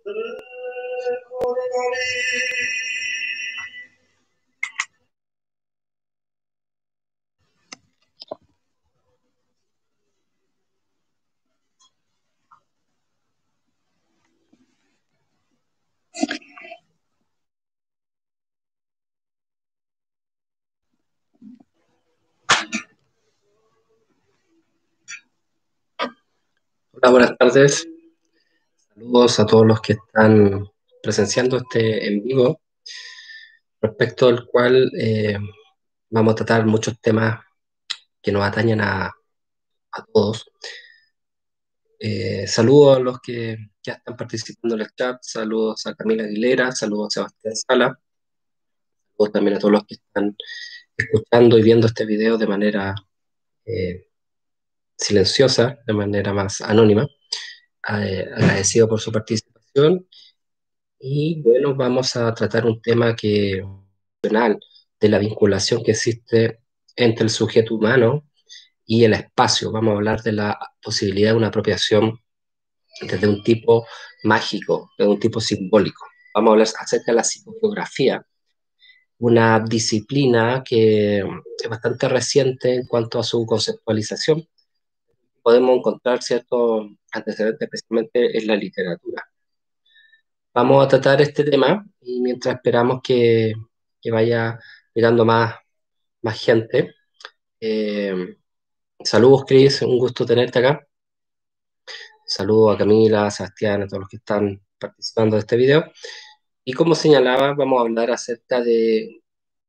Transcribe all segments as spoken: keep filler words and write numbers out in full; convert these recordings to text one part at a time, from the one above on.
Hola, buenas tardes. Saludos a todos los que están presenciando este en vivo, respecto al cual eh, vamos a tratar muchos temas que nos atañen a, a todos. Eh, saludos a los que ya están participando en el chat, saludos a Camila Aguilera, saludos a Sebastián Sala, saludos también a todos los que están escuchando y viendo este video de manera eh, silenciosa, de manera más anónima. Eh, agradecido por su participación. Y bueno, vamos a tratar un tema que de la vinculación que existe entre el sujeto humano y el espacio. Vamos a hablar de la posibilidad de una apropiación desde un tipo mágico, de un tipo simbólico. Vamos a hablar acerca de la psicogeografía, una disciplina que es bastante reciente en cuanto a su conceptualización. Podemos encontrar ciertos antecedentes, especialmente en la literatura. Vamos a tratar este tema y mientras esperamos que, que vaya llegando más, más gente. Eh, saludos, Cris, un gusto tenerte acá. Saludos a Camila, a Sebastián, a todos los que están participando de este video. Y como señalaba, vamos a hablar acerca de,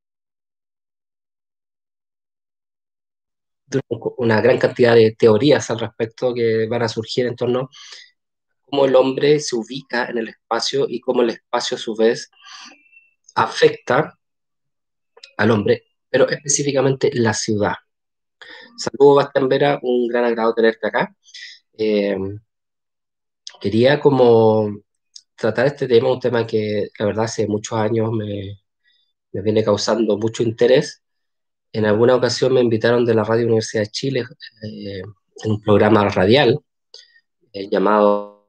de una gran cantidad de teorías al respecto que van a surgir en torno a cómo el hombre se ubica en el espacio y cómo el espacio a su vez afecta al hombre, pero específicamente la ciudad. Saludos, Bastián Vera, un gran agrado tenerte acá. Eh, quería como tratar este tema, un tema que la verdad hace muchos años me, me viene causando mucho interés. En alguna ocasión me invitaron de la Radio Universidad de Chile eh, en un programa radial eh, llamado,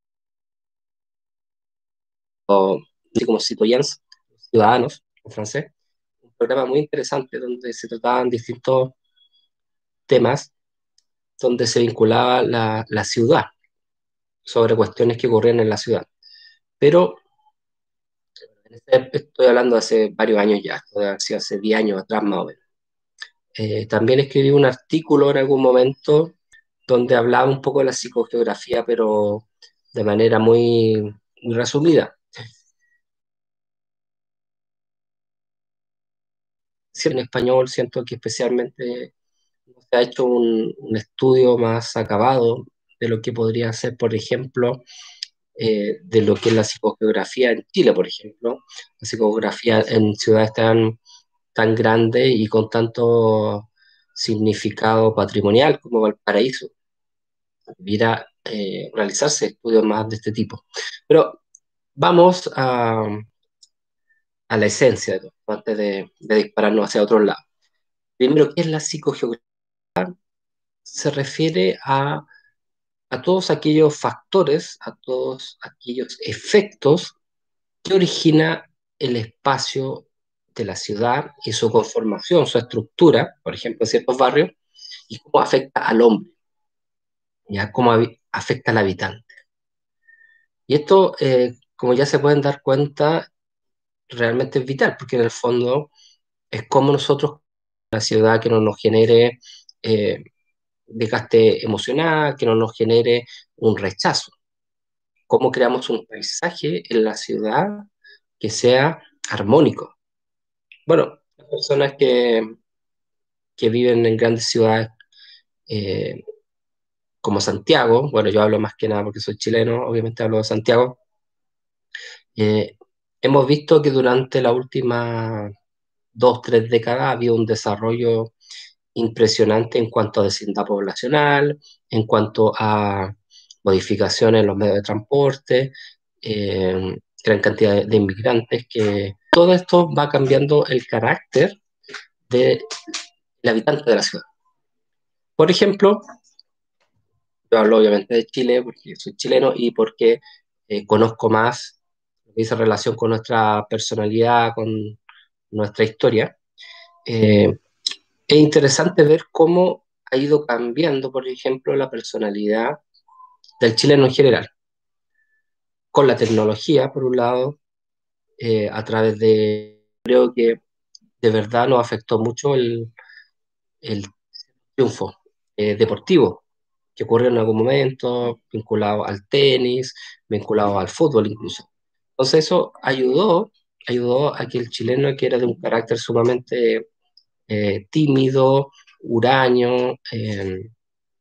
así como Citoyens, Ciudadanos, en francés. Un programa muy interesante donde se trataban distintos temas, donde se vinculaba la, la ciudad, sobre cuestiones que ocurrían en la ciudad. Pero estoy hablando de hace varios años ya, esto debe haber sido hace diez años atrás más o menos. Eh, también escribí un artículo en algún momento donde hablaba un poco de la psicogeografía, pero de manera muy, muy resumida. Sí, en español siento que especialmente se ha hecho un, un estudio más acabado de lo que podría ser, por ejemplo, eh, de lo que es la psicogeografía en Chile, por ejemplo, la psicogeografía en ciudades tan, tan grandes y con tanto significado patrimonial como Valparaíso. Debiera eh, realizarse estudios más de este tipo. Pero vamos a, a la esencia de todo, antes de, de dispararnos hacia otro lado. Primero, ¿qué es la psicogeografía? Se refiere a, a todos aquellos factores, a todos aquellos efectos que origina el espacio de la ciudad y su conformación, su estructura, por ejemplo, en ciertos barrios, y cómo afecta al hombre, ya cómo afecta al habitante. Y esto, eh, como ya se pueden dar cuenta, realmente es vital, porque en el fondo es como nosotros, una ciudad que no nos genere eh, desgaste emocional, que no nos genere un rechazo. Cómo creamos un paisaje en la ciudad que sea armónico. Bueno, las personas que, que viven en grandes ciudades eh, como Santiago, bueno, yo hablo más que nada porque soy chileno, obviamente hablo de Santiago, eh, hemos visto que durante la última dos, tres décadas ha habido un desarrollo impresionante en cuanto a densidad poblacional, en cuanto a modificaciones en los medios de transporte, eh, gran cantidad de, de inmigrantes, que todo esto va cambiando el carácter del habitante de la ciudad. Por ejemplo, yo hablo obviamente de Chile porque soy chileno y porque eh, conozco más lo que dice relación con nuestra personalidad, con nuestra historia. Eh, es interesante ver cómo ha ido cambiando, por ejemplo, la personalidad del chileno en general, con la tecnología, por un lado, eh, a través de, creo que de verdad nos afectó mucho el, el triunfo eh, deportivo que ocurrió en algún momento, vinculado al tenis, vinculado al fútbol incluso. Entonces eso ayudó, ayudó a que el chileno, que era de un carácter sumamente eh, tímido, huraño, eh,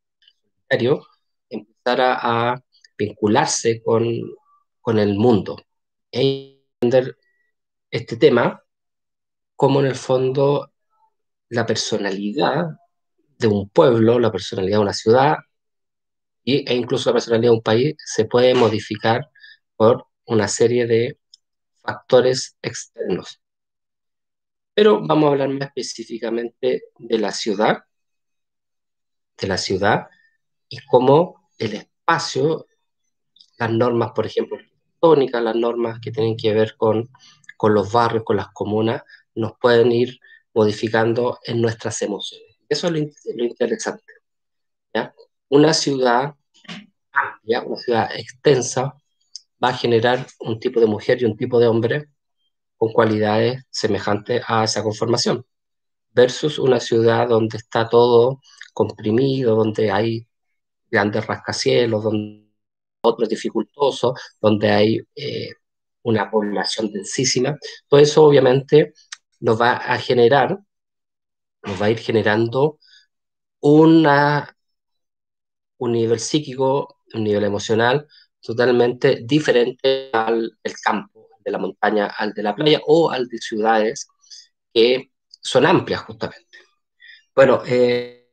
empezara a vincularse con, con el mundo. E entender este tema como en el fondo la personalidad de un pueblo, la personalidad de una ciudad y, e incluso la personalidad de un país se puede modificar por una serie de factores externos. Pero vamos a hablar más específicamente de la ciudad, de la ciudad y cómo el espacio, las normas, por ejemplo, arquitectónicas, las normas que tienen que ver con, con los barrios, con las comunas, nos pueden ir modificando en nuestras emociones. Eso es lo, lo interesante. ¿Ya? Una ciudad amplia, una ciudad extensa, va a generar un tipo de mujer y un tipo de hombre con cualidades semejantes a esa conformación, versus una ciudad donde está todo comprimido, donde hay grandes rascacielos, donde otros dificultosos, donde hay eh, una población densísima. Todo eso obviamente nos va a generar, nos va a ir generando una, un nivel psíquico, un nivel emocional totalmente diferente al del campo, de la montaña, al de la playa o al de ciudades que son amplias justamente. Bueno, eh,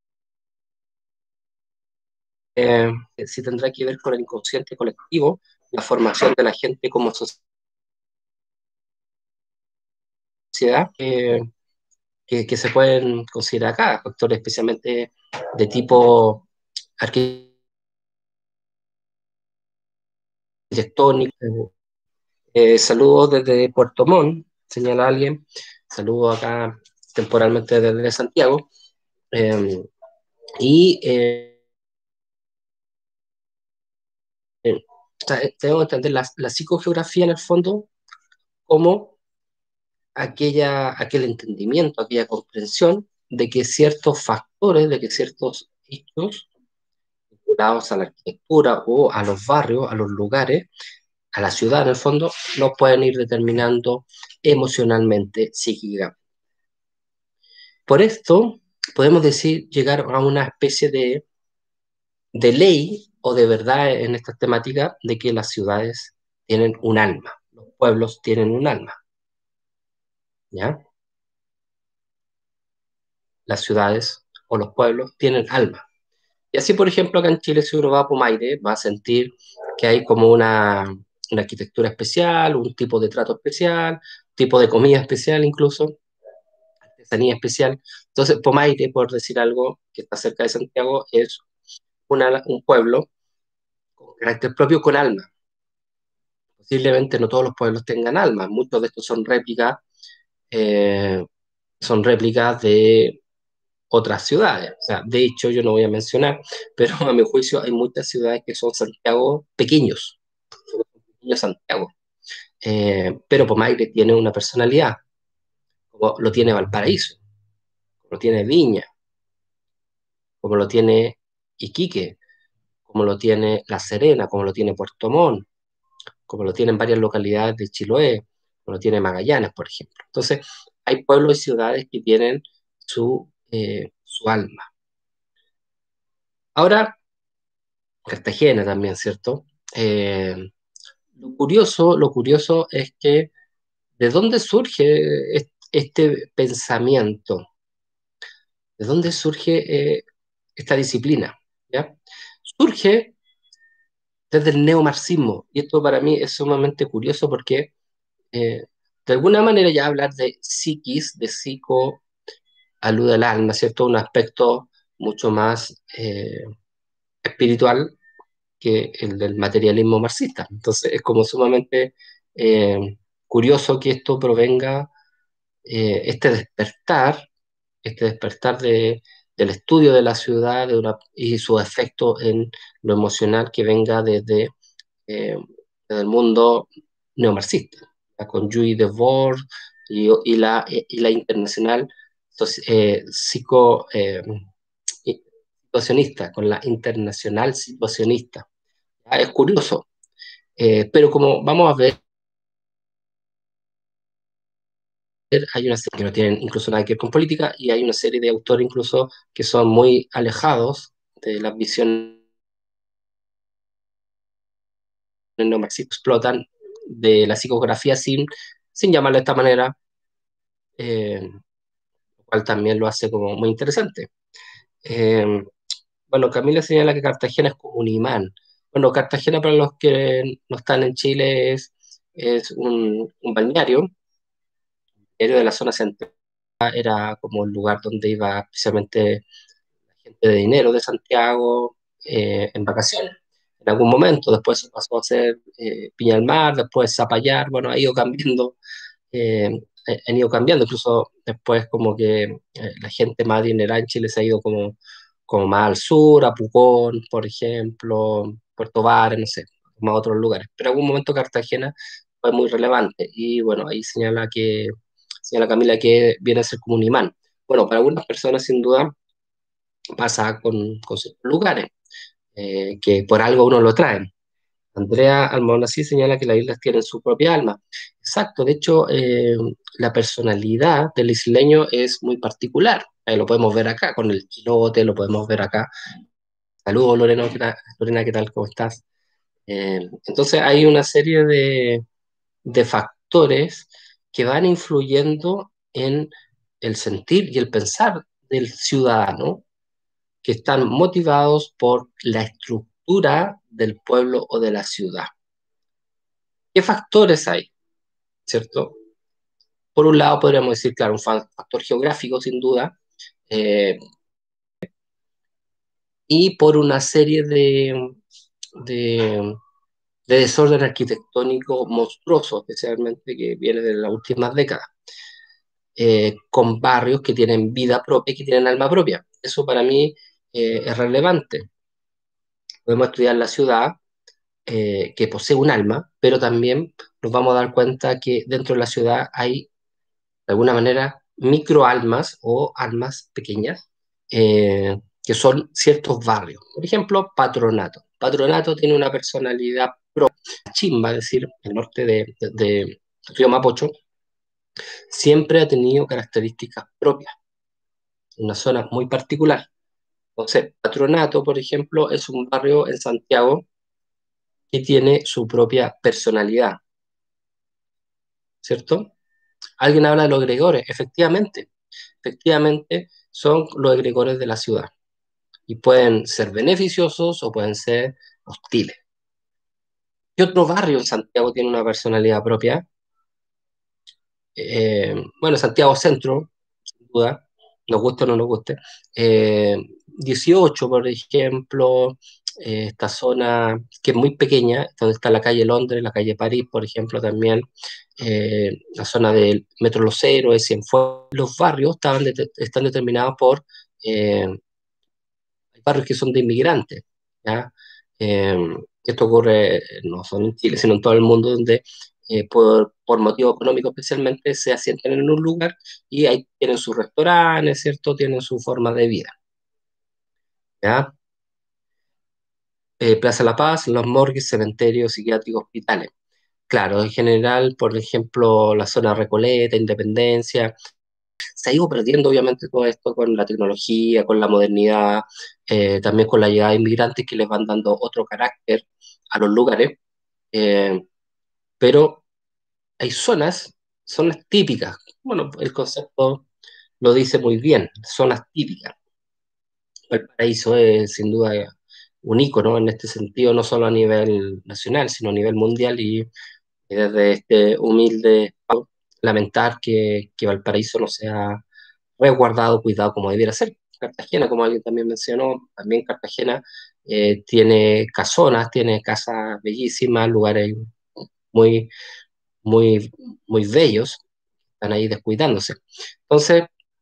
eh, sí tendrá que ver con el inconsciente colectivo, la formación de la gente como sociedad, eh, que, que, se pueden considerar acá, factores especialmente de tipo arquitectónico. Eh, saludos desde Puerto Montt, señala alguien. Saludos acá temporalmente desde Santiago. Eh, y eh, eh, tengo que entender la, la, psicogeografía en el fondo como aquella, aquel entendimiento, aquella comprensión de que ciertos factores, de que ciertos hechos vinculados a la arquitectura o a los barrios, a los lugares, a la ciudad en el fondo, nos pueden ir determinando emocionalmente, psíquicamente. Por esto, podemos decir, llegar a una especie de, de ley o de verdad en esta temática de que las ciudades tienen un alma, los pueblos tienen un alma, ¿ya? Las ciudades o los pueblos tienen alma. Y así, por ejemplo, acá en Chile, si uno va a Pumaire, va a sentir que hay como una, una arquitectura especial, un tipo de trato especial, tipo de comida especial incluso, artesanía especial. Entonces, Pumaire, por decir algo, que está cerca de Santiago, es una, un pueblo con carácter propio, con alma. Posiblemente no todos los pueblos tengan alma, muchos de estos son réplicas, eh, son réplicas de otras ciudades. O sea, de hecho, yo no voy a mencionar, pero a mi juicio hay muchas ciudades que son Santiago pequeños, son pequeños Santiago. Eh, pero Pomaire tiene una personalidad, como lo tiene Valparaíso, como lo tiene Viña, como lo tiene Iquique, como lo tiene La Serena, como lo tiene Puerto Montt, como lo tienen varias localidades de Chiloé, como lo tiene Magallanes, por ejemplo. Entonces, hay pueblos y ciudades que tienen su, eh, su alma. Ahora, Cartagena también, ¿cierto? Eh, lo curioso, lo curioso es que ¿de dónde surge este pensamiento? ¿De dónde surge eh, esta disciplina? ¿Ya? Surge desde el neomarxismo, y esto para mí es sumamente curioso porque eh, de alguna manera ya hablar de psiquis, de psico, alude al alma, ¿cierto? Un aspecto mucho más eh, espiritual, que el del materialismo marxista. Entonces es como sumamente eh, curioso que esto provenga, eh, este despertar, este despertar de, del estudio de la ciudad de una, y su efecto en lo emocional que venga desde, eh, desde el mundo neomarxista, ya con Guy Debord y, y, la, y la internacional soci- eh, psico, eh, situacionista, con la internacional situacionista. Ah, es curioso, eh, pero como vamos a ver, hay una serie que no tienen incluso nada que ver con política y hay una serie de autores incluso que son muy alejados de las visiones neomarxistas, explotan de la psicografía sin, sin llamarlo de esta manera, eh, lo cual también lo hace como muy interesante. Eh, bueno, Camila señala que Cartagena es como un imán. Bueno, Cartagena para los que no están en Chile es, es un, un balneario, balneario de la zona central, era como el lugar donde iba especialmente gente de dinero de Santiago eh, en vacaciones. En algún momento, después se pasó a ser eh, Viña del Mar, después Zapallar, bueno, ha ido cambiando, eh, eh, han ido cambiando, incluso después como que eh, la gente más adinerada en Chile se ha ido como, como más al sur, a Pucón, por ejemplo, Puerto Varas, no sé, más a otros lugares. Pero en algún momento Cartagena fue muy relevante y bueno, ahí señala que, señala Camila que viene a ser como un imán. Bueno, para algunas personas sin duda pasa con, con ciertos lugares, eh, que por algo uno lo trae. Andrea Almonacid señala que las islas tienen su propia alma. Exacto, de hecho, eh, la personalidad del isleño es muy particular. Eh, lo podemos ver acá con el chilote, lo podemos ver acá. Saludos, Lorena, ¿qué tal? Lorena, ¿qué tal? ¿Cómo estás? Eh, entonces, hay una serie de, de factores que van influyendo en el sentir y el pensar del ciudadano que están motivados por la estructura del pueblo o de la ciudad. ¿Qué factores hay? ¿Cierto? Por un lado podríamos decir, claro, un factor geográfico sin duda, eh, y por una serie de, de, de desorden arquitectónico monstruoso, especialmente que viene de las últimas décadas, eh, con barrios que tienen vida propia y que tienen alma propia. Eso para mí eh, es relevante. Podemos estudiar la ciudad eh, que posee un alma, pero también nos vamos a dar cuenta que dentro de la ciudad hay, de alguna manera, microalmas o almas pequeñas, eh, que son ciertos barrios. Por ejemplo, Patronato. Patronato tiene una personalidad propia. Chimba, es decir, el norte de, de, de Río Mapocho, siempre ha tenido características propias, una zona muy particular. Entonces, Patronato, por ejemplo, es un barrio en Santiago que tiene su propia personalidad, ¿cierto? Alguien habla de los egregores, efectivamente, efectivamente son los egregores de la ciudad y pueden ser beneficiosos o pueden ser hostiles. ¿Qué otro barrio en Santiago tiene una personalidad propia? Eh, bueno, Santiago Centro, sin duda, nos guste o no nos guste. Eh, dieciocho, por ejemplo, eh, esta zona que es muy pequeña, donde está la calle Londres, la calle París, por ejemplo, también, eh, la zona del Metro Los Héroes, Cienfuegos. Los barrios estaban de- están determinados por eh, barrios que son de inmigrantes, ¿ya? Eh, esto ocurre no solo en Chile, sino en todo el mundo, donde eh, por, por motivos económicos especialmente se asientan en un lugar y ahí tienen sus restaurantes, ¿cierto? Tienen su forma de vida, ¿ya? Eh, Plaza La Paz, los morgues, cementerios, psiquiátricos, hospitales. Claro, en general, por ejemplo, la zona Recoleta, Independencia, se ha ido perdiendo obviamente todo esto con la tecnología, con la modernidad, eh, también con la llegada de inmigrantes que les van dando otro carácter a los lugares, eh, pero hay zonas, zonas típicas. Bueno, el concepto lo dice muy bien, zonas típicas. Valparaíso es sin duda un ícono en este sentido, no solo a nivel nacional, sino a nivel mundial y, y desde este humilde lamentar que, que Valparaíso no sea resguardado, cuidado como debiera ser. Cartagena, como alguien también mencionó, también Cartagena eh, tiene casonas, tiene casas bellísimas, lugares muy, muy, muy bellos, están ahí descuidándose. Entonces,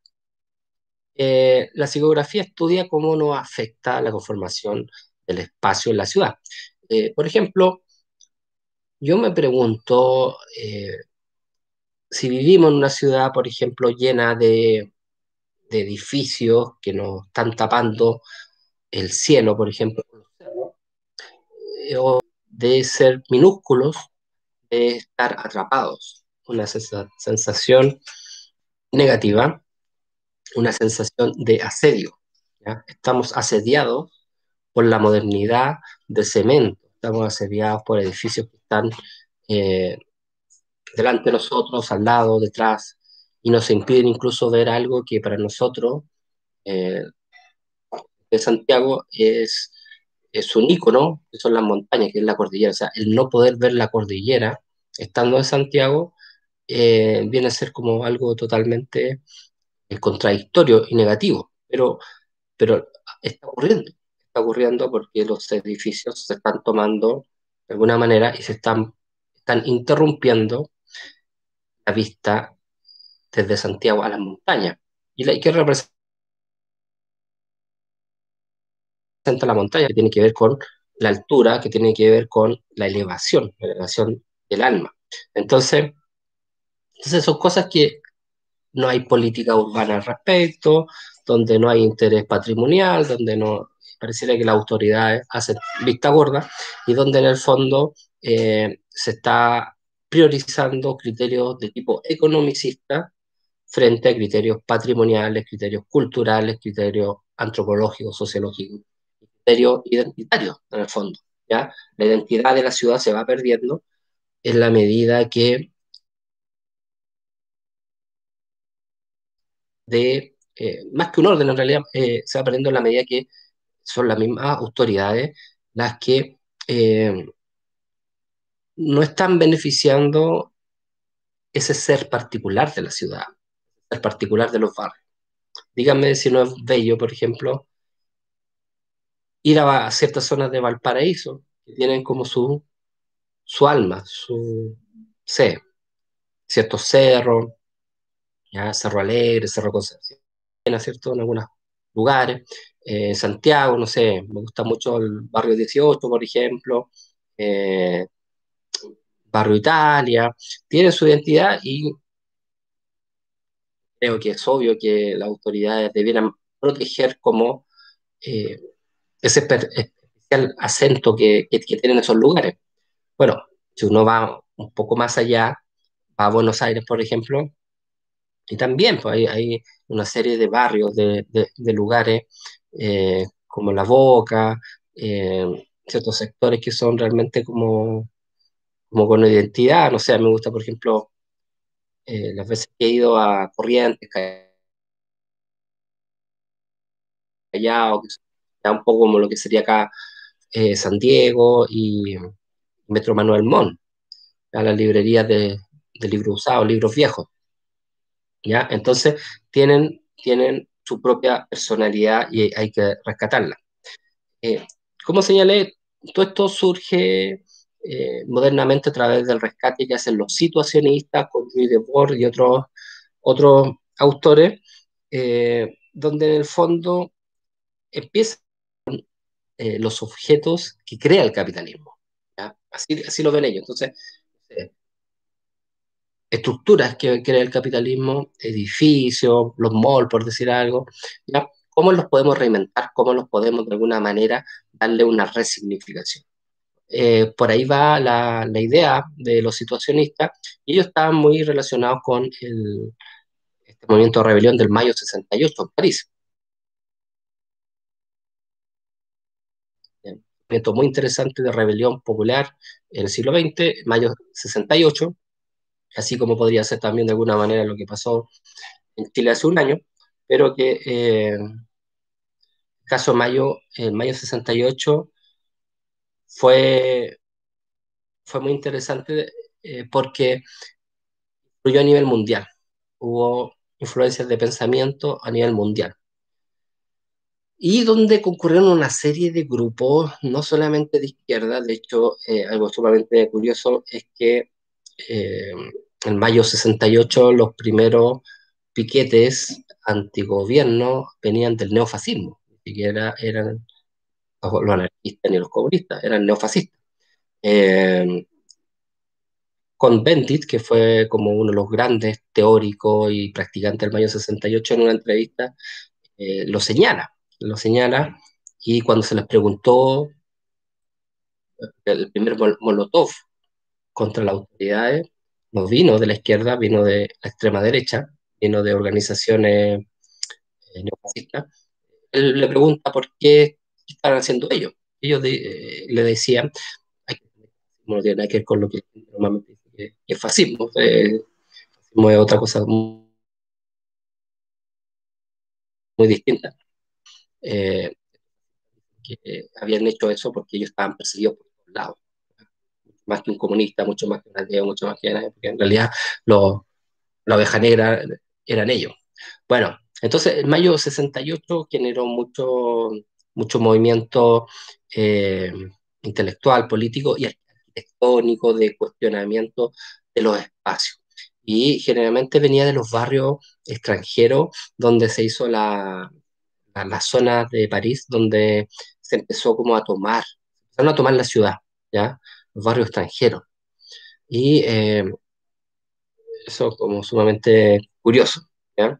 eh, la psicografía estudia cómo nos afecta la conformación del espacio en la ciudad. Eh, por ejemplo, yo me pregunto eh, si vivimos en una ciudad, por ejemplo, llena de, de edificios que nos están tapando el cielo, por ejemplo, eh, o de ser minúsculos, de estar atrapados, una sensa- sensación negativa, una sensación de asedio. ¿Ya? Estamos asediados por la modernidad de cemento, estamos asediados por edificios que están eh, delante de nosotros, al lado, detrás, y nos impiden incluso ver algo que para nosotros eh, de Santiago es, es un ícono, que son las montañas, que es la cordillera. O sea, el no poder ver la cordillera estando en Santiago eh, viene a ser como algo totalmente eh, contradictorio y negativo, pero, pero está ocurriendo, está ocurriendo porque los edificios se están tomando de alguna manera y se están, están interrumpiendo la vista desde Santiago a las montañas. ¿Y la, qué representa la montaña? Que tiene que ver con la altura, que tiene que ver con la elevación, la elevación del alma. Entonces, entonces son cosas que no hay política urbana al respecto, donde no hay interés patrimonial, donde no pareciera que las autoridades hacen vista gorda y donde en el fondo eh, se está priorizando criterios de tipo economicista frente a criterios patrimoniales, criterios culturales, criterios antropológicos, sociológicos, criterios identitarios en el fondo. ¿Ya? La identidad de la ciudad se va perdiendo en la medida que de, eh, más que un orden en realidad, eh, se va perdiendo en la medida que son las mismas autoridades las que eh, no están beneficiando ese ser particular de la ciudad, el particular de los barrios. Díganme si no es bello, por ejemplo, ir a, a ciertas zonas de Valparaíso, que tienen como su, su alma, su sé, ciertos cerros, ya Cerro Alegre, Cerro Concepción, ¿cierto? En algunos lugares. Eh, Santiago, no sé, me gusta mucho el barrio dieciocho, por ejemplo, eh, barrio Italia, tienen su identidad y creo que es obvio que las autoridades debieran proteger como eh, ese per- especial acento que, que, que tienen esos lugares. Bueno, si uno va un poco más allá, va a Buenos Aires, por ejemplo, y también pues, hay, hay una serie de barrios, de, de- de lugares eh, como La Boca, eh, ciertos sectores que son realmente como, como con identidad. No sé, me gusta, por ejemplo, eh, las veces que he ido a Corrientes, Callao, que está un poco como lo que sería acá eh, San Diego y Metro Manuel Montt, a las librerías de, de libros usados, libros viejos. ¿Ya? Entonces, tienen, tienen su propia personalidad y hay que rescatarla. Eh, como señalé, todo esto surge eh, modernamente a través del rescate que hacen los situacionistas, con Louis Debord y otros, otros autores, eh, donde en el fondo empiezan eh, los objetos que crea el capitalismo. ¿Ya? Así, así lo ven ellos. Entonces, eh, estructuras que crea el capitalismo, edificios, los malls, por decir algo, ¿ya? ¿Cómo los podemos reinventar? ¿Cómo los podemos de alguna manera darle una resignificación? Eh, por ahí va la, la, idea de los situacionistas y ellos estaban muy relacionados con el, este movimiento de rebelión del mayo sesenta y ocho en París. Un movimiento muy interesante de rebelión popular en el siglo veinte, mayo sesenta y ocho, así como podría ser también de alguna manera lo que pasó en Chile hace un año, pero que eh, caso Mayo, en mayo sesenta y ocho fue, fue muy interesante eh, porque influyó a nivel mundial. Hubo influencias de pensamiento a nivel mundial. y donde concurrieron una serie de grupos, no solamente de izquierda. De hecho, eh, algo sumamente curioso es que eh, en mayo sesenta y ocho los primeros piquetes antigobierno venían del neofascismo, ni siquiera eran los anarquistas ni los comunistas, eran neofascistas. Eh, con Bendit, que fue como uno de los grandes teóricos y practicantes del mayo sesenta y ocho, en una entrevista, eh, lo señala, lo señala, y cuando se les preguntó el primer mol Molotov contra las autoridades, no vino de la izquierda, vino de la extrema derecha, vino de organizaciones eh, neofascistas. Él le pregunta por qué estaban haciendo ellos. Ellos de, eh, le decían, ay, no tiene nada que ver con lo que normalmente dice que, que es fascismo, eh, fascismo es otra cosa muy, muy distinta. Eh, que eh, habían hecho eso porque ellos estaban perseguidos por todos lados, más que un comunista, mucho más que un ateo, mucho más que nada, porque en realidad los, la oveja negra eran ellos. Bueno, entonces en mayo sesenta y ocho generó mucho, mucho movimiento eh, intelectual, político y arquitectónico de cuestionamiento de los espacios. Y generalmente venía de los barrios extranjeros donde se hizo la, la, la zona de París, donde se empezó como a tomar, empezaron a tomar la ciudad, ¿ya? Los barrios extranjeros. Y eh, eso como sumamente curioso, ¿ya?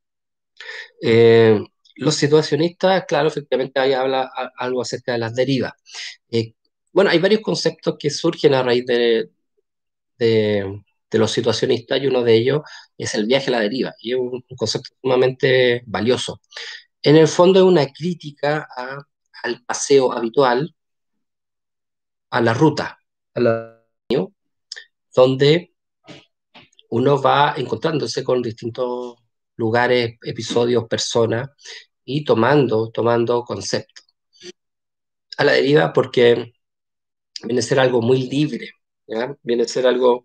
Eh, los situacionistas, claro, efectivamente ahí habla a, algo acerca de las derivas. Eh, bueno, hay varios conceptos que surgen a raíz de, de, de, los situacionistas y uno de ellos es el viaje a la deriva y es un, un concepto sumamente valioso. En el fondo es una crítica a, al paseo habitual, a la ruta, a la, donde uno va encontrándose con distintos lugares, episodios, personas y tomando, tomando conceptos. A la deriva porque viene a ser algo muy libre, ¿ya? Viene a ser algo,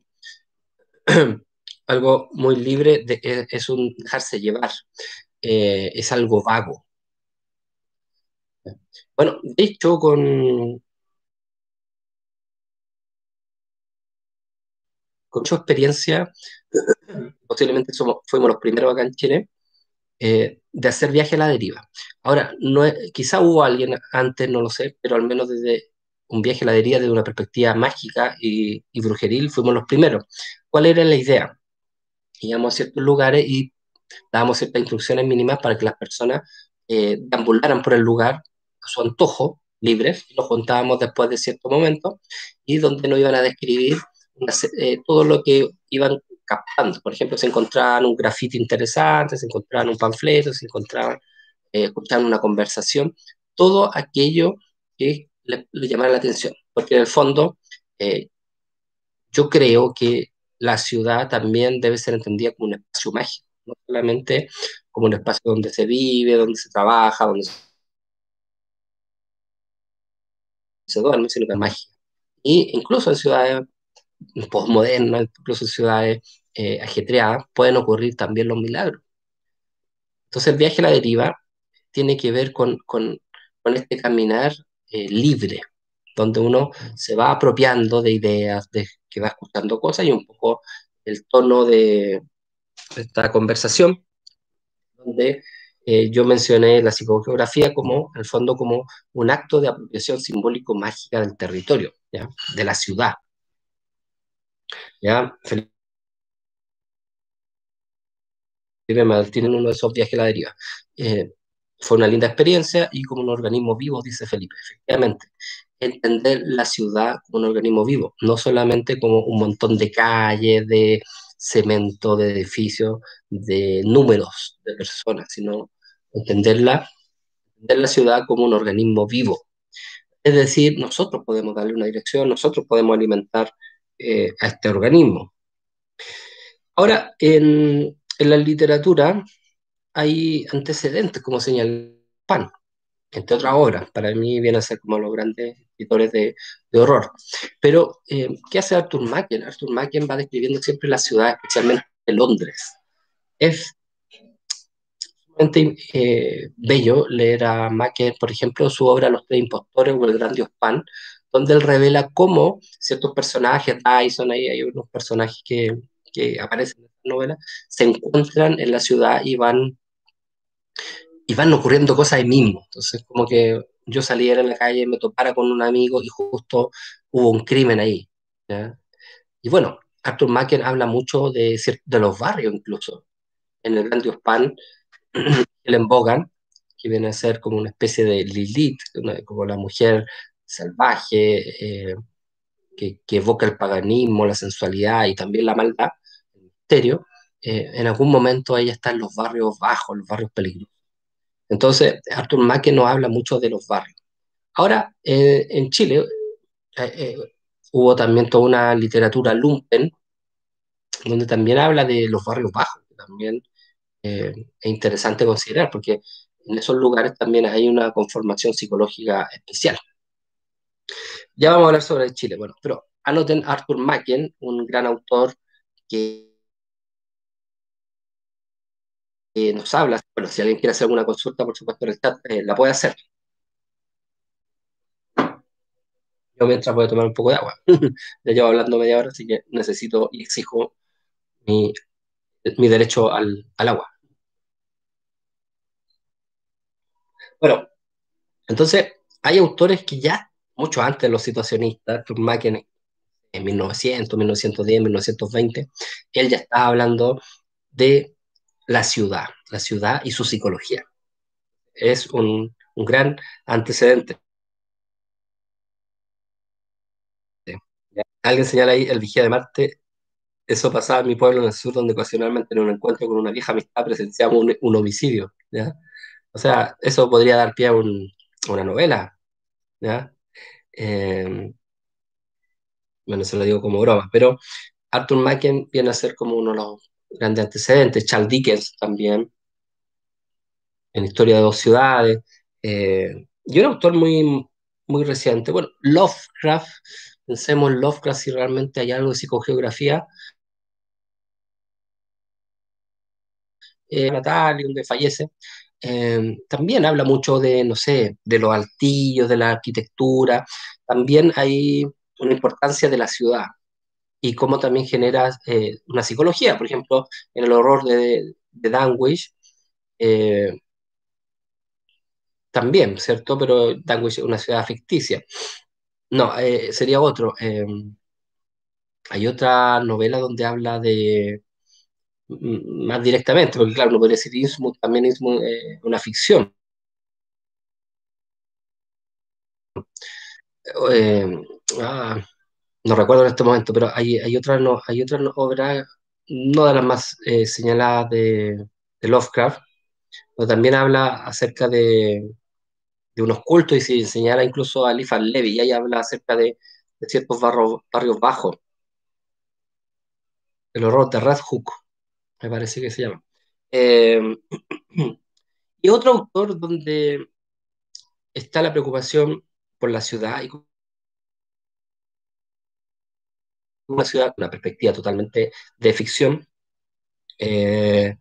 algo muy libre, de, es, es, un dejarse llevar, eh, es algo vago. Bueno, de hecho, con, con mucha experiencia, posiblemente somos, fuimos los primeros acá en Chile, eh, de hacer viaje a la deriva. Ahora, no es, quizá hubo alguien antes, no lo sé, pero al menos desde un viaje a la deriva desde una perspectiva mágica y, y brujeril, fuimos los primeros. ¿Cuál era la idea? Íbamos a ciertos lugares y dábamos ciertas instrucciones mínimas para que las personas eh, deambularan por el lugar a su antojo, libres, y los juntábamos después de cierto momento, y donde nos iban a describir una, eh, todo lo que iban captando. Por ejemplo, se encontraban un grafiti interesante, se encontraban un panfleto, se encontraban, eh, escuchaban una conversación, todo aquello que le, le llamara la atención, porque en el fondo eh, yo creo que la ciudad también debe ser entendida como un espacio mágico, no solamente como un espacio donde se vive, donde se trabaja, donde se duerme, sino que es mágica. Y incluso en ciudades postmodernas, incluso en ciudades eh, ajetreadas, pueden ocurrir también los milagros. Entonces el viaje a la deriva tiene que ver con, con, con este caminar eh, libre, donde uno se va apropiando de ideas, de que va escuchando cosas y un poco el tono de esta conversación donde eh, yo mencioné la psicogeografía como, en el fondo, como un acto de apropiación simbólico mágica del territorio, ¿ya? De la ciudad. ¿Ya? Felipe Martín en uno de esos viajes a la deriva. Eh, fue una linda experiencia y como un organismo vivo, dice Felipe, efectivamente. Entender la ciudad como un organismo vivo, no solamente como un montón de calles, de cemento, de edificios, de números de personas, sino entenderla entender la ciudad como un organismo vivo. Es decir, nosotros podemos darle una dirección, nosotros podemos alimentar eh, a este organismo. Ahora, en, en la literatura hay antecedentes, como señala Pan, entre otras obras. Para mí viene a ser como los grandes escritores de, de horror. Pero, eh, ¿qué hace Arthur Machen? Arthur Machen va describiendo siempre la ciudad, especialmente Londres. Es realmente eh, bello leer a Mackey, por ejemplo, su obra Los Tres Impostores o El Gran Dios Pan, donde él revela cómo ciertos personajes, Tyson, ahí hay unos personajes que, que aparecen en la novela, se encuentran en la ciudad y van, y van ocurriendo cosas ahí mismo. Entonces, como que yo saliera en la calle, me topara con un amigo y justo hubo un crimen ahí. ¿Ya? Y bueno, Arthur Macken habla mucho de, cier- de los barrios incluso. En El Gran Dios Pan, Helen Bogan, que viene a ser como una especie de Lilith, una- como la mujer salvaje, eh, que, que evoca el paganismo, la sensualidad y también la maldad, el misterio. Eh, en algún momento ella está en los barrios bajos, los barrios peligrosos. Entonces, Arthur Macken nos habla mucho de los barrios. Ahora, eh, en Chile eh, eh, hubo también toda una literatura lumpen, donde también habla de los barrios bajos, que también eh, es interesante considerar, porque en esos lugares también hay una conformación psicológica especial. Ya vamos a hablar sobre Chile, bueno, pero anoten Arthur Machen, un gran autor que, que nos habla. Bueno, si alguien quiere hacer alguna consulta, por supuesto, en el chat, eh, la puede hacer. Yo mientras voy a tomar un poco de agua. Ya llevo hablando media hora, así que necesito y exijo mi, mi derecho al, al agua. Bueno, entonces hay autores que ya, mucho antes de los situacionistas, Arthur Machen en mil novecientos, mil novecientos diez, mil novecientos veinte, él ya estaba hablando de la ciudad, la ciudad y su psicología. Es un, un gran antecedente. Alguien señala ahí el Vigía de Marte. Eso pasaba en mi pueblo en el sur, donde ocasionalmente en un encuentro con una vieja amistad presenciamos un, un homicidio. ¿Ya? O sea, eso podría dar pie a, un, a una novela. ¿Ya? Eh, bueno, se lo digo como broma, pero Arthur Machen viene a ser como uno de los grandes antecedentes. Charles Dickens también, en Historia de dos ciudades. Eh, y un autor muy, muy reciente. Bueno, Lovecraft, pensemos en Lovecraft si realmente hay algo de psicogeografía. Eh, natal y donde fallece. Eh, también habla mucho de, no sé, de los altillos, de la arquitectura. También hay una importancia de la ciudad y cómo también genera eh, una psicología. Por ejemplo, en el horror de, de Danwich, eh, también, ¿cierto? Pero Danwich es una ciudad ficticia. No, eh, sería otro. Eh, hay otra novela donde habla de mm, más directamente, porque claro, no podría decir Innsmouth, también Innsmouth es una ficción. Eh, ah, no recuerdo en este momento, pero hay, hay otra, no, hay otra no- obra, no de las más eh, señaladas de, de Lovecraft, pero también habla acerca de, de unos cultos y se señala incluso a Eliphas Levi, y ahí habla acerca de, de ciertos barrios, barrios bajos, el horror de Red Hook, me parece que se llama. Eh, y otro autor donde está la preocupación por la ciudad y con una ciudad con una perspectiva totalmente de ficción, eh,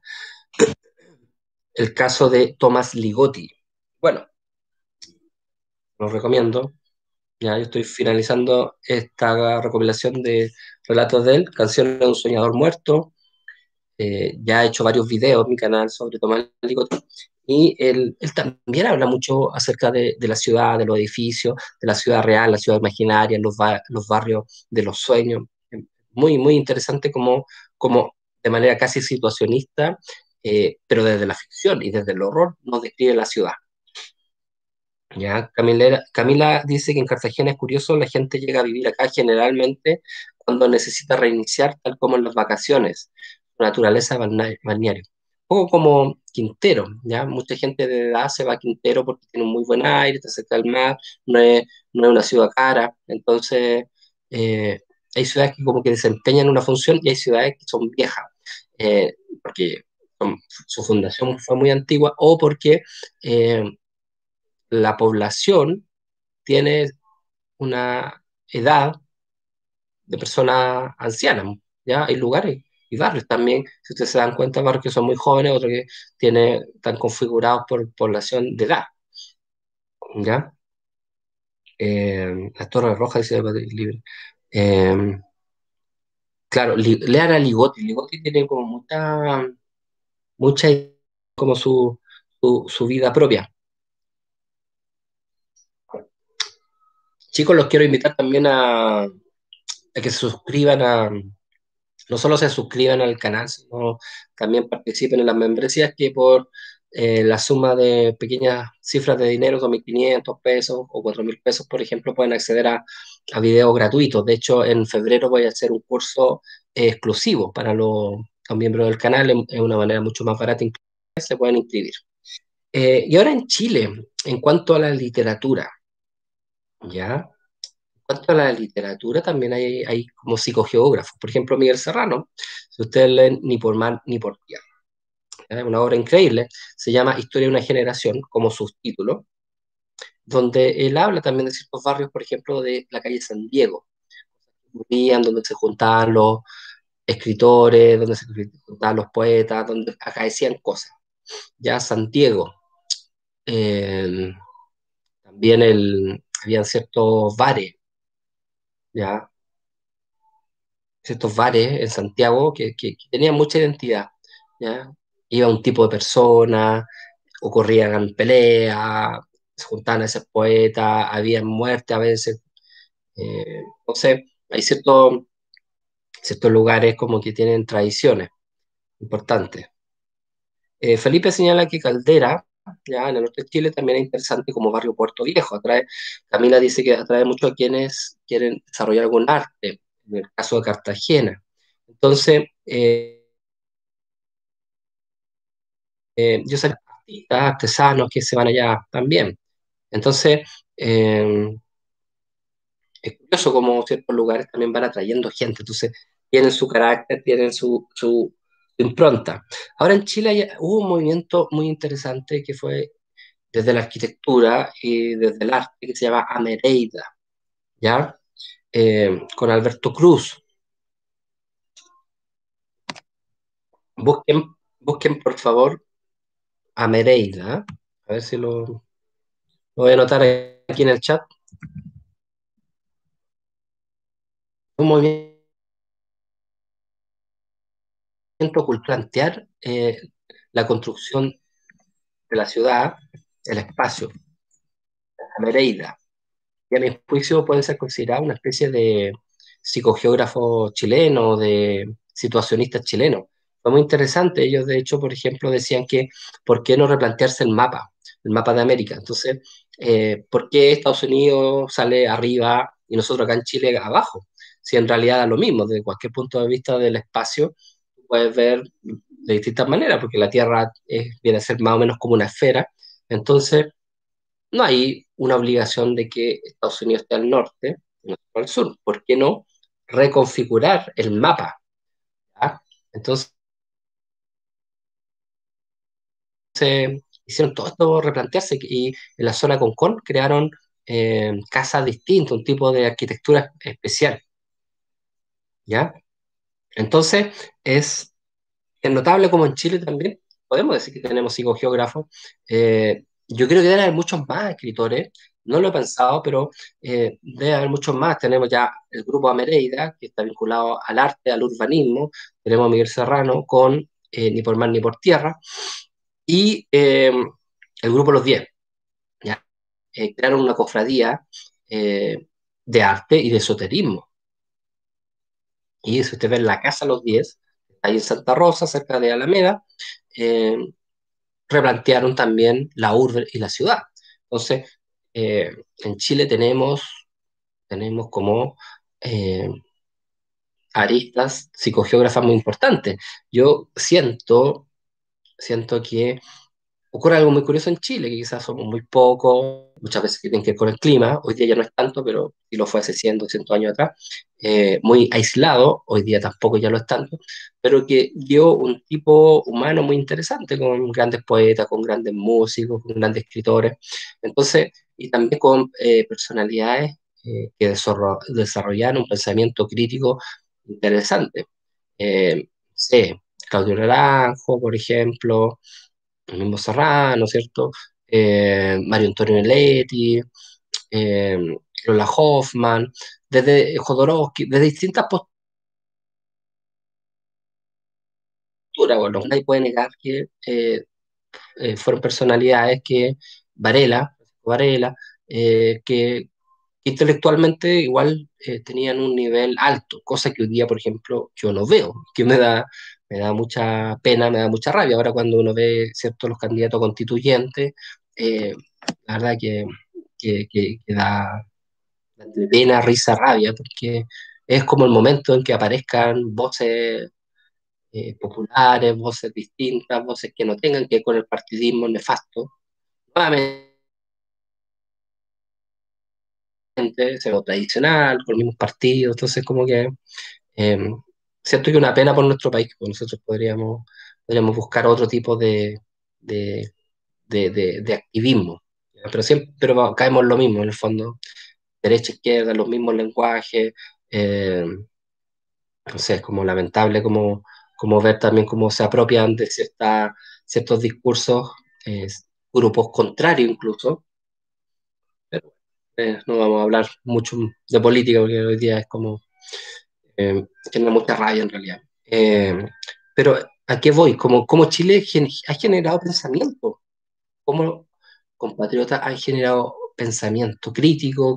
el caso de Thomas Ligotti. Bueno, lo recomiendo. Ya yo estoy finalizando esta recopilación de relatos de él, Canciones de un soñador muerto. Eh, ya he hecho varios videos en mi canal sobre Tomás Ligotti. Y él, él también habla mucho acerca de, de la ciudad, de los edificios, de la ciudad real, la ciudad imaginaria, los, ba- los barrios de los sueños. Muy, muy interesante como, como de manera casi situacionista, eh, pero desde la ficción y desde el horror nos describe la ciudad. Ya, Camila, Camila dice que en Cartagena es curioso, la gente llega a vivir acá generalmente cuando necesita reiniciar, tal como en las vacaciones, su naturaleza balna- balneario. Un poco como Quintero, ¿ya? Mucha gente de edad se va a Quintero porque tiene un muy buen aire, está cerca del mar, no es, no es una ciudad cara, entonces eh, hay ciudades que como que desempeñan una función y hay ciudades que son viejas, eh, porque son- su fundación fue muy antigua o porque eh, la población tiene una edad de personas ancianas, ¿ya? Hay lugares. y barrios también, si ustedes se dan cuenta, barrios que son muy jóvenes, otros que tiene, están configurados por población de edad, ¿ya? Eh, las Torres Rojas dice libre. Eh, claro, li, lean a Ligotti. Ligotti tiene como mucha, mucha como su, su, su vida propia. Chicos, los quiero invitar también a, a que se suscriban a, no solo se suscriban al canal, sino también participen en las membresías que por eh, la suma de pequeñas cifras de dinero, dos mil quinientos pesos o cuatro mil pesos, por ejemplo, pueden acceder a, a videos gratuitos. De hecho, en febrero voy a hacer un curso eh, exclusivo para los, los miembros del canal, en, en una manera mucho más barata, se pueden inscribir. Eh, y ahora en Chile, en cuanto a la literatura, ¿ya? Cuanto a la literatura, también hay, hay como psicogeógrafos. Por ejemplo, Miguel Serrano, si ustedes leen Ni por mar ni por tierra, ¿ya? Una obra increíble, se llama Historia de una generación, como subtítulo, donde él habla también de ciertos barrios, por ejemplo, de la calle San Diego, donde se juntaban los escritores, donde se juntaban los poetas, donde acaecían cosas. Ya Santiago, eh, también el, habían ciertos bares, ya ciertos bares en Santiago que, que, que tenían mucha identidad, ¿ya? Iba un tipo de persona, ocurrían peleas, se juntaban a ser poetas, había muerte a veces, eh, no sé, hay ciertos, ciertos lugares como que tienen tradiciones importantes. Eh, Felipe señala que Caldera, ya en el norte de Chile, también es interesante como barrio Puerto Viejo. Atrae, Camila dice que atrae mucho a quienes quieren desarrollar algún arte, en el caso de Cartagena. Entonces, eh, eh, yo sé artistas, artesanos que se van allá también. Entonces, eh, es curioso cómo ciertos lugares también van atrayendo gente. Entonces, tienen su carácter, tienen su, su impronta. Ahora en Chile hay- hubo un movimiento muy interesante que fue desde la arquitectura y desde el arte que se llama Amereida, ¿ya? Eh, con Alberto Cruz. Busquen, busquen por favor Amereida. A ver si lo, lo voy a anotar aquí en el chat. Un movimiento cultural, plantear eh, la construcción de la ciudad, el espacio, Amereida. Y a mi juicio puede ser considerado una especie de psicogeógrafo chileno, de situacionista chileno. Fue muy interesante. Ellos, de hecho, por ejemplo, decían que ¿por qué no replantearse el mapa, el mapa de América? Entonces, eh, ¿por qué Estados Unidos sale arriba y nosotros acá en Chile abajo? Si en realidad es lo mismo, desde cualquier punto de vista del espacio, puedes ver de distintas maneras, porque la Tierra es, viene a ser más o menos como una esfera. Entonces, no hay una obligación de que Estados Unidos esté al norte y nosotros al sur. ¿Por qué no reconfigurar el mapa? ¿Ya? Entonces, hicieron todo esto replantearse y en la zona Concón crearon eh, casas distintas, un tipo de arquitectura especial. ¿Ya? Entonces, es, es notable como en Chile también, podemos decir que tenemos cinco geógrafos. Eh, yo creo que debe haber muchos más escritores, no lo he pensado, pero eh, debe haber muchos más. Tenemos ya el grupo Amereida, que está vinculado al arte, al urbanismo. Tenemos a Miguel Serrano con eh, Ni por mar ni por tierra. Y eh, el grupo Los Diez, ¿ya? Eh, crearon una cofradía eh, de arte y de esoterismo. Y si usted ve la Casa Los Diez, ahí en Santa Rosa, cerca de Alameda, eh, replantearon también la urbe y la ciudad. Entonces, eh, en Chile tenemos, tenemos como eh, aristas psicogeógrafas muy importantes. Yo siento, siento que ocurre algo muy curioso en Chile, que quizás somos muy pocos, muchas veces que tienen que ver con el clima, hoy día ya no es tanto, pero sí lo fue hace cien, doscientos años atrás, eh, muy aislado, hoy día tampoco ya lo es tanto, pero que dio un tipo humano muy interesante, con grandes poetas, con grandes músicos, con grandes escritores, entonces, y también con eh, personalidades eh, que desarro- desarrollaron un pensamiento crítico interesante. Eh, sé, Claudio Naranjo, por ejemplo, el mismo Serrano, ¿cierto? Eh, Mario Antonio Eletti, eh, Lola Hoffman, desde Jodorowsky, desde distintas posturas. Bueno, nadie puede negar que eh, eh, fueron personalidades que Varela, Varela, eh, que intelectualmente igual eh, tenían un nivel alto, cosa que hoy día, por ejemplo, yo no veo, que me da, me da mucha pena, me da mucha rabia. Ahora cuando uno ve, ¿cierto?, los candidatos constituyentes, eh, la verdad que, que, que, que da pena, risa, rabia, porque es como el momento en que aparezcan voces eh, populares, voces distintas, voces que no tengan que ver con el partidismo nefasto. Nuevamente, se lo tradicional, con los mismos partidos, entonces como que eh, siento que una pena por nuestro país, porque nosotros podríamos, podríamos buscar otro tipo de, de, de, de, de activismo, ¿ya? Pero siempre pero caemos en lo mismo, en el fondo, derecha, izquierda, los mismos lenguajes, eh, no sé, es como lamentable como, como ver también cómo se apropian de cierta, ciertos discursos, eh, grupos contrarios incluso, pero eh, no vamos a hablar mucho de política porque hoy día es como eh, tiene mucha rabia en realidad. Eh, pero ¿a qué voy? Como, como Chile gen- ha generado pensamiento, como compatriotas han generado pensamiento crítico,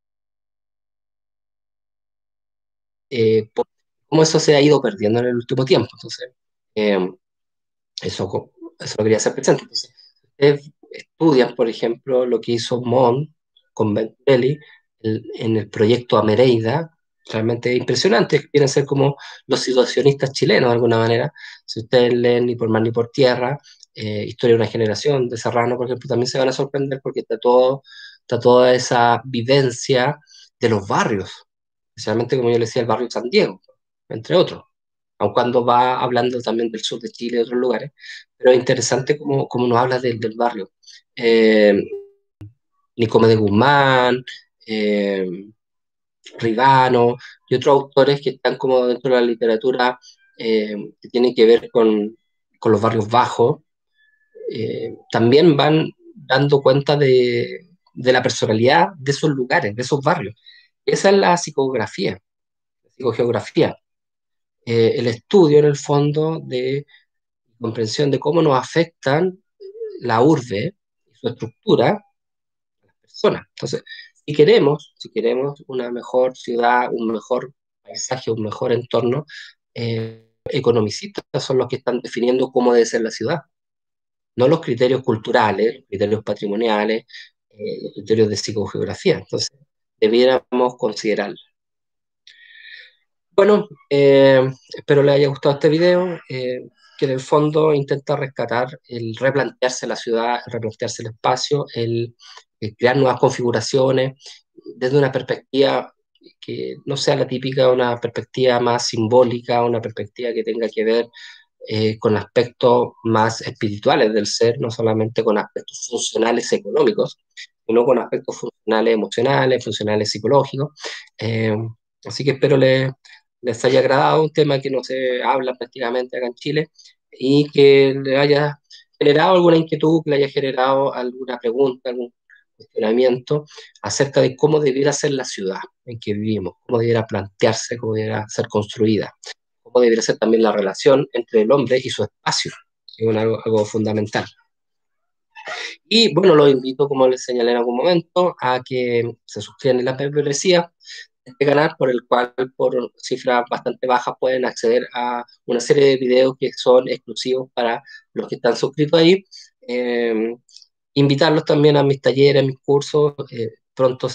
eh, por- cómo eso se ha ido perdiendo en el último tiempo. Entonces, eh, eso, co- eso lo quería hacer presente. Entonces, ustedes estudian, por ejemplo, lo que hizo Mon con Venturelli el- en el proyecto Amereida, realmente impresionante, que quieren ser como los situacionistas chilenos de alguna manera. Si ustedes leen Ni por mar ni por tierra, eh, Historia de una generación de Serrano, por ejemplo, también se van a sorprender porque está todo, está toda esa vivencia de los barrios, especialmente como yo le decía, el barrio San Diego, entre otros, aun cuando va hablando también del sur de Chile y de otros lugares, pero es interesante cómo, cómo nos habla del, del barrio. Eh, Nicome de Guzmán, eh, Rigano y otros autores que están como dentro de la literatura eh, que tienen que ver con, con los barrios bajos, eh, también van dando cuenta de, de la personalidad de esos lugares, de esos barrios. Esa es la psicografía, la psicogeografía, eh, el estudio en el fondo de comprensión de cómo nos afectan la urbe y su estructura a las personas. Entonces, si queremos, si queremos una mejor ciudad, un mejor paisaje, un mejor entorno, eh, economicistas son los que están definiendo cómo debe ser la ciudad, no los criterios culturales, los criterios patrimoniales, eh, los criterios de psicogeografía. Entonces, debiéramos considerarlo. Bueno, eh, espero les haya gustado este video, eh, que en el fondo intenta rescatar el replantearse la ciudad, el replantearse el espacio, el, el crear nuevas configuraciones desde una perspectiva que no sea la típica, una perspectiva más simbólica, una perspectiva que tenga que ver eh, con aspectos más espirituales del ser, no solamente con aspectos funcionales económicos, sino con aspectos funcionales emocionales, funcionales psicológicos. Eh, Así que espero les, les haya agradado un tema que no se habla prácticamente acá en Chile y que le haya generado alguna inquietud, que le haya generado alguna pregunta, algún cuestionamiento acerca de cómo debiera ser la ciudad en que vivimos, cómo debiera plantearse, cómo debiera ser construida, cómo debería ser también la relación entre el hombre y su espacio, que es algo, algo fundamental. Y bueno, los invito, como les señalé en algún momento, a que se suscriban en la membresía de este canal, por el cual por cifras bastante bajas pueden acceder a una serie de videos que son exclusivos para los que están suscritos ahí. Eh, Invitarlos también a mis talleres, a mis cursos. Eh, pronto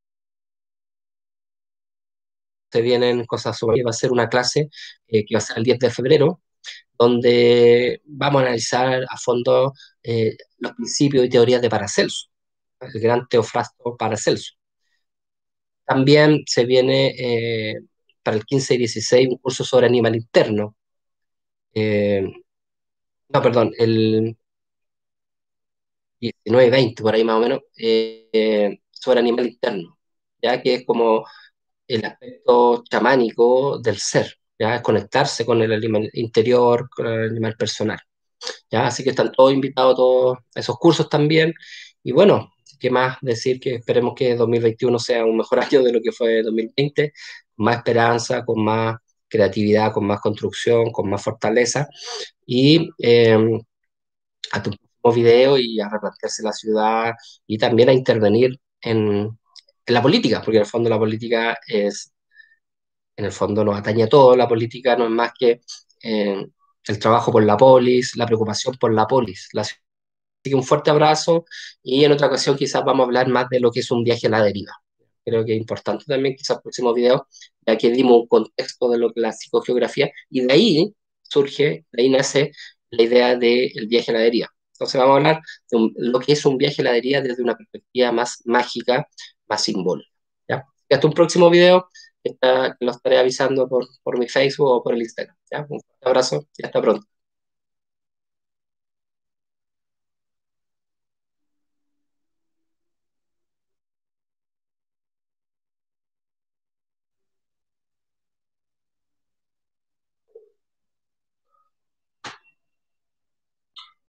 se vienen cosas sobre, va a ser una clase eh, que va a ser el diez de febrero, donde vamos a analizar a fondo eh, los principios y teorías de Paracelso, el gran Teofrasto Paracelso. También se viene eh, para el quince y dieciséis un curso sobre animal interno. Eh, no, perdón, el diecinueve veinte por ahí más o menos, eh, eh, sobre animal interno, ya que es como el aspecto chamánico del ser. ¿ya? Es conectarse con el animal interior, con el animal personal, ¿ya? Así que están todos invitados a todos esos cursos también. Y bueno, ¿qué más decir? Que esperemos que dos mil veintiuno sea un mejor año de lo que fue dos mil veinte, con más esperanza, con más creatividad, con más construcción, con más fortaleza. Y eh, a tu próximo video y a replantearse la ciudad y también a intervenir en, en la política, porque en el fondo la política es, en el fondo nos atañe a todo, la política no es más que eh, el trabajo por la polis, la preocupación por la polis. La, así que un fuerte abrazo y en otra ocasión quizás vamos a hablar más de lo que es un viaje a la deriva. Creo que es importante también, quizás el próximo video, ya que dimos un contexto de lo que es la psicogeografía y de ahí surge, de ahí nace la idea del viaje a la deriva. Entonces vamos a hablar de un, lo que es un viaje a la deriva desde una perspectiva más mágica, más simbólica. ¿Ya? Hasta un próximo video, que está- que lo estaré avisando por, por mi Facebook o por el Instagram. ¿Ya? Un fuerte abrazo y hasta pronto.